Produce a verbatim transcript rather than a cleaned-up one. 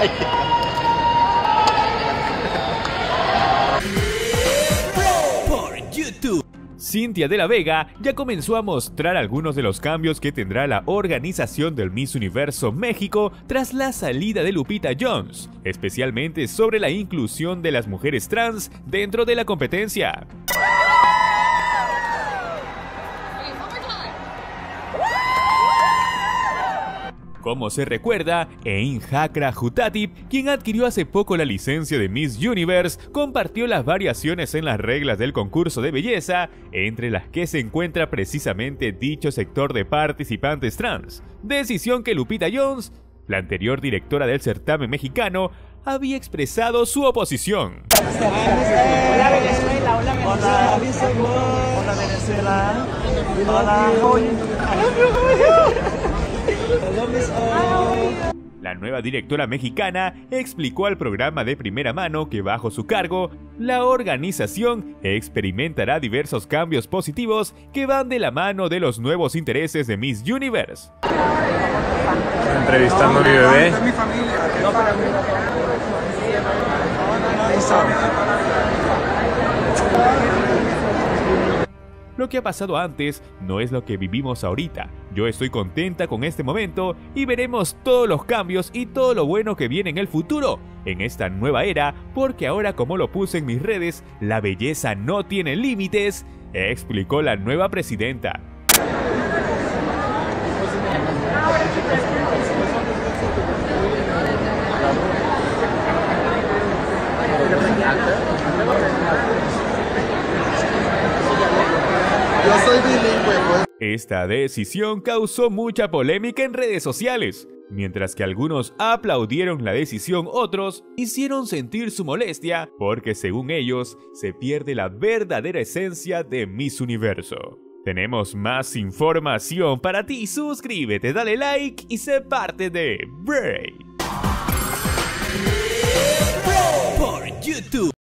Por YouTube. Cintia de la Vega ya comenzó a mostrar algunos de los cambios que tendrá la organización del Miss Universo México tras la salida de Lupita Jones, especialmente sobre la inclusión de las mujeres trans dentro de la competencia. Como se recuerda, Ein Hakra Jutatip, quien adquirió hace poco la licencia de Miss Universe, compartió las variaciones en las reglas del concurso de belleza, entre las que se encuentra precisamente dicho sector de participantes trans, decisión que Lupita Jones, la anterior directora del certamen mexicano, había expresado su oposición. Hola Venezuela, hola Venezuela. Hola Venezuela. La nueva directora mexicana explicó al programa de primera mano que bajo su cargo, la organización experimentará diversos cambios positivos que van de la mano de los nuevos intereses de Miss Universe. Entrevistando a mi bebé. Lo que ha pasado antes no es lo que vivimos ahorita. Yo estoy contenta con este momento y veremos todos los cambios y todo lo bueno que viene en el futuro, en esta nueva era, porque ahora, como lo puse en mis redes, la belleza no tiene límites, explicó la nueva presidenta. Yo soy bilingüe, pues. Esta decisión causó mucha polémica en redes sociales. Mientras que algunos aplaudieron la decisión, otros hicieron sentir su molestia porque, según ellos, se pierde la verdadera esencia de Miss Universo. Tenemos más información para ti. Suscríbete, dale like y sé parte de Braid. Por YouTube.